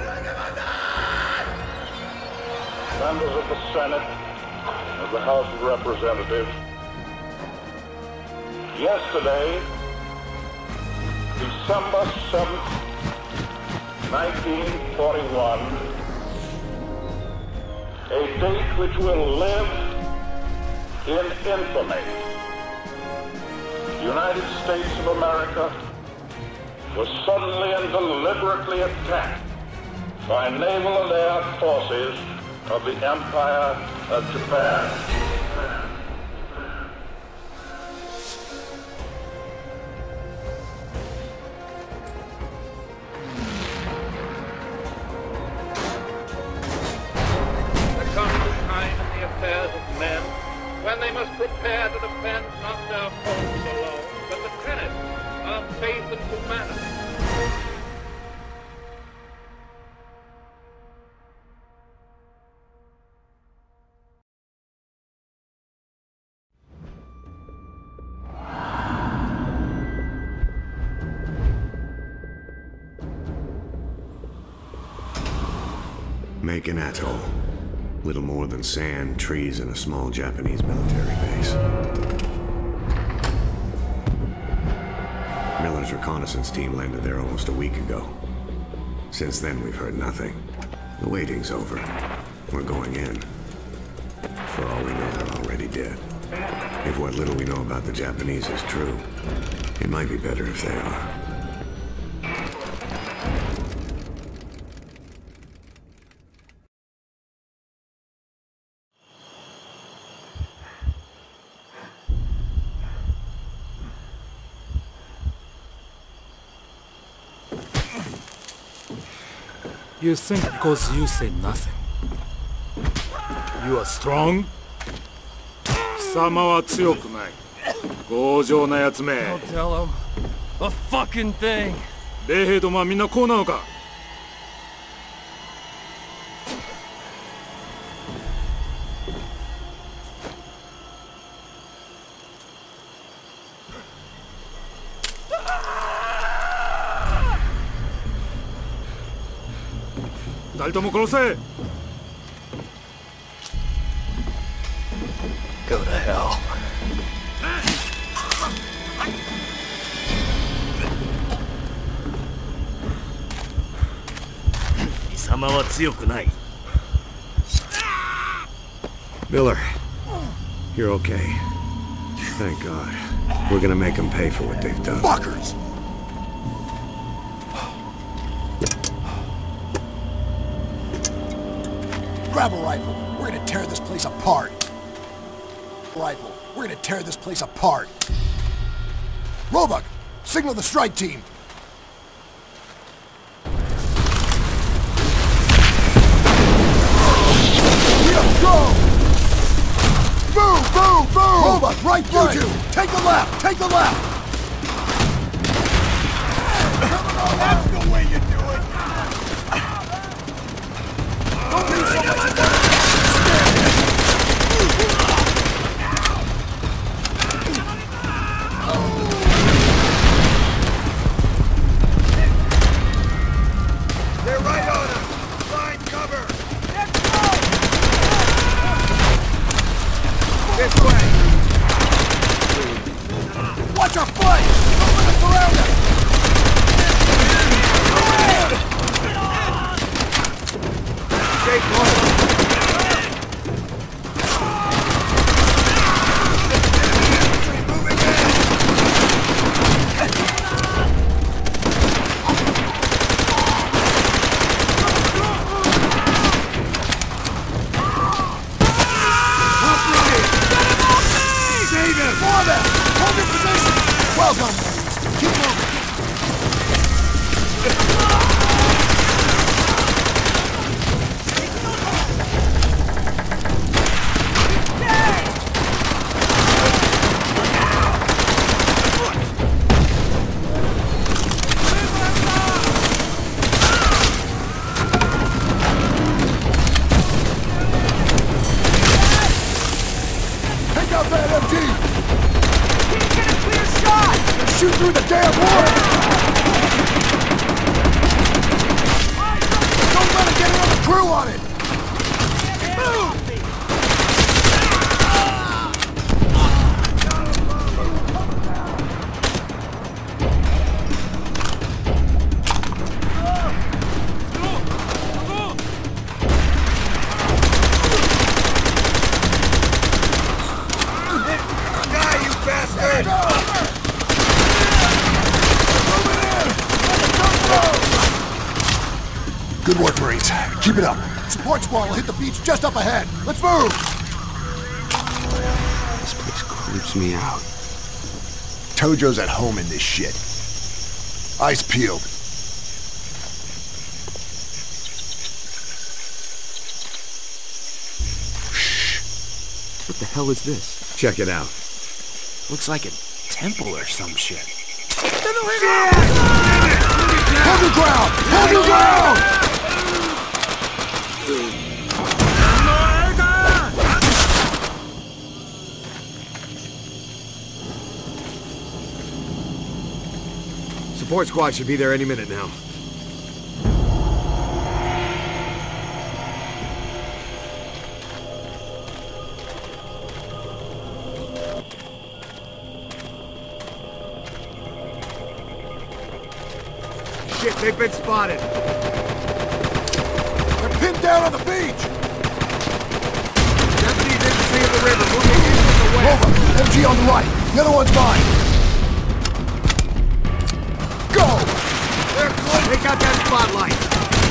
Members of the Senate, of the House of Representatives, yesterday, December 7th, 1941, a date which will live in infamy. The United States of America was suddenly and deliberately attacked by naval and air forces of the Empire of Japan. There comes a time in the affairs of men when they must prepare to defend not their homes alone, but the tenets of faith and humanity. Makin Atoll. Little more than sand, trees, and a small Japanese military base. Miller's reconnaissance team landed there almost a week ago. Since then, we've heard nothing. The waiting's over. We're going in. For all we know, they're already dead. If what little we know about the Japanese is true, it might be better if they are. You think because you say nothing, you are strong? 貴様は強くない。強情なやつめ。 Don't tell him a fucking thing. 米兵どもはみんなこうなのか? 二人とも殺せ! Go to hell. 貴様は強くない. Miller, you're okay. Thank God. We're gonna make them pay for what they've done. Fuckers! Grab a rifle. We're gonna tear this place apart. Rifle. We're gonna tear this place apart. Roebuck, signal the strike team. Go! Move! Move! Move! Roebuck, right! You two! Take the left! Take the left! That's the way you do it! Don't be so much... They're right on us! Find cover! Let's go! This way! Watch our flank! Don't let us surround us! Stay close! Well done, ladies. Keep moving. Take out that MG! Shoot through the damn wall! work, Marines. Keep it up. Support squad will hit the beach just up ahead. Let's move! This place creeps me out. Tojo's at home in this shit. Eyes peeled. Shh. What the hell is this? Check it out. Looks like a temple or some shit. Hold your ground! Hold your ground! Support squad should be there any minute now. Shit, they've been spotted. They're pinned down on the beach! Deputies infantry in the river, moving in from the west. Rover, MG on the right. The other one's mine. Go! They're close. Take out that spotlight.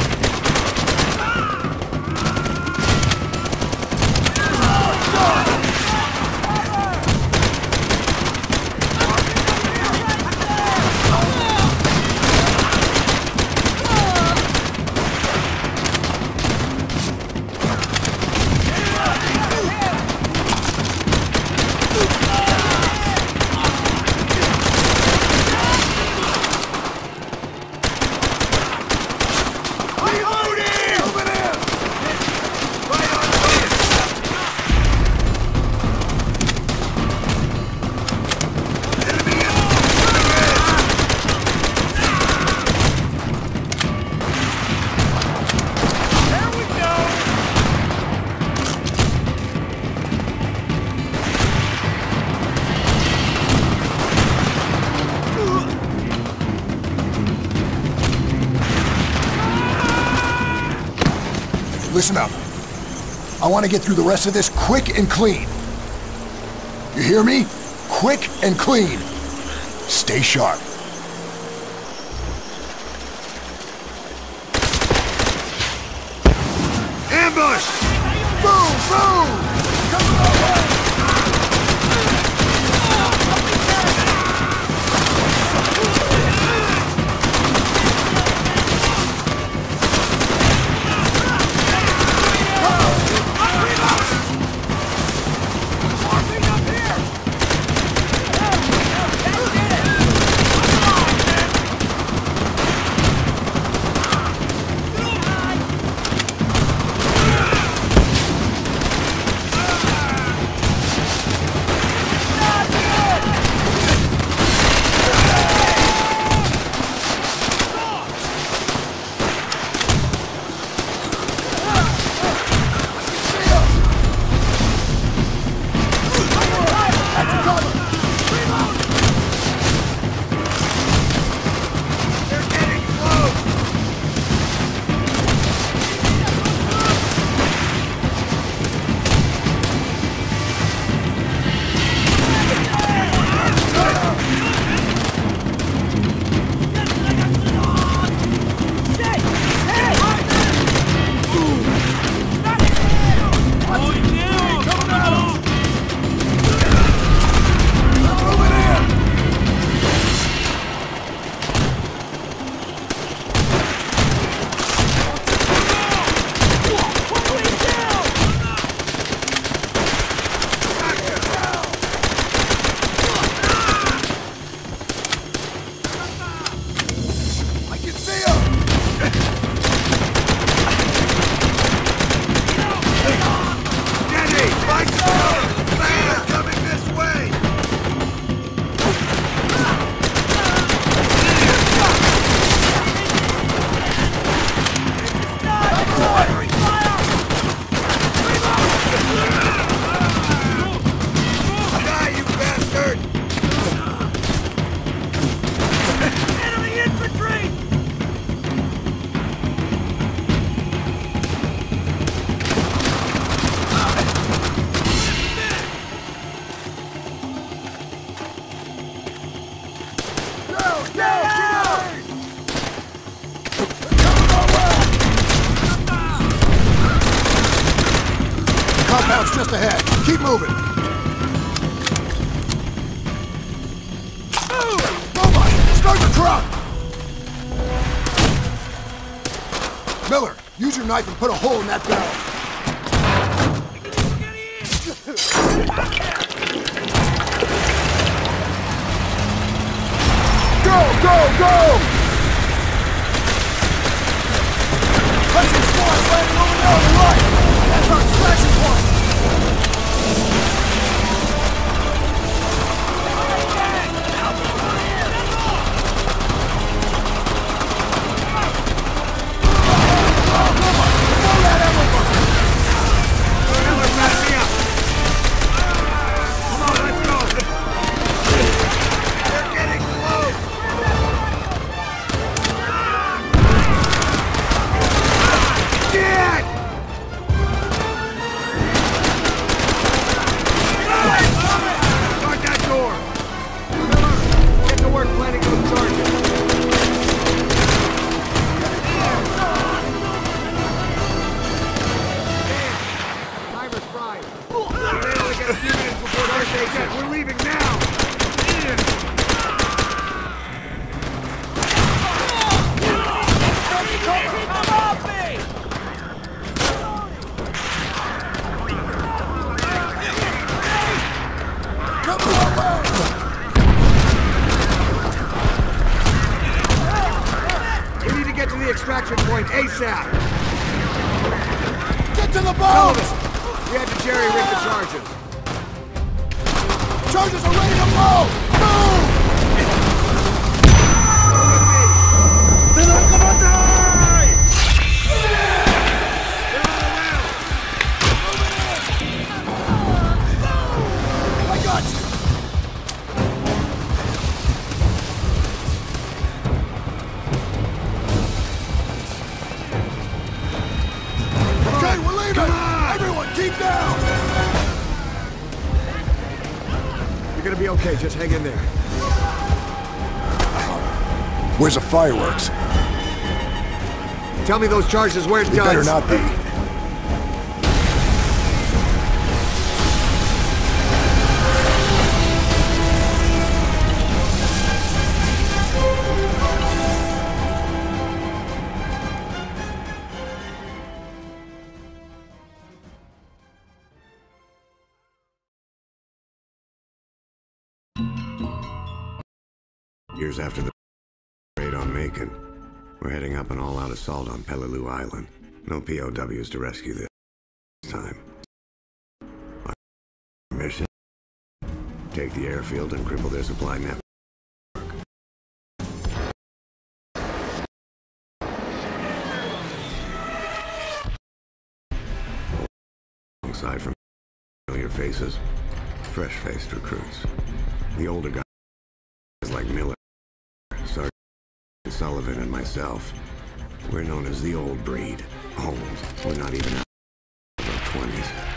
Listen up. I want to get through the rest of this quick and clean. You hear me? Quick and clean. Stay sharp. Ambush! Move! Move! Coming our way! Loadout's just ahead. Keep moving. Robot, start the truck! Miller, use your knife and put a hole in that barrel. Go! Hudson squad's landing over there on the right! That's our extraction point! We're leaving now! We need to get to the extraction point ASAP! Get to the boat! We had to jerry-rig the charges. Charges are ready to blow! Move! I got you! Okay, we're leaving! Everyone, keep down! You're gonna be okay, just hang in there. Where's the fireworks? Tell me those charges weren't They done. better not be. Years after the raid on Macon, we're heading up an all-out assault on Peleliu Island. No POWs to rescue this time. Our mission? Take the airfield and cripple their supply network. Alongside from familiar faces, fresh-faced recruits. The older guys like Miller, Sergeant Sullivan, and myself. We're known as the old breed. Old. We're not even out of our 20s.